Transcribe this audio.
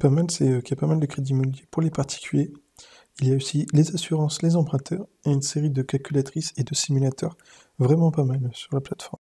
pas mal, c'est qu'il y a pas mal de crédits immobiliers pour les particuliers. Il y a aussi les assurances, les emprunteurs et une série de calculatrices et de simulateurs vraiment pas mal sur la plateforme.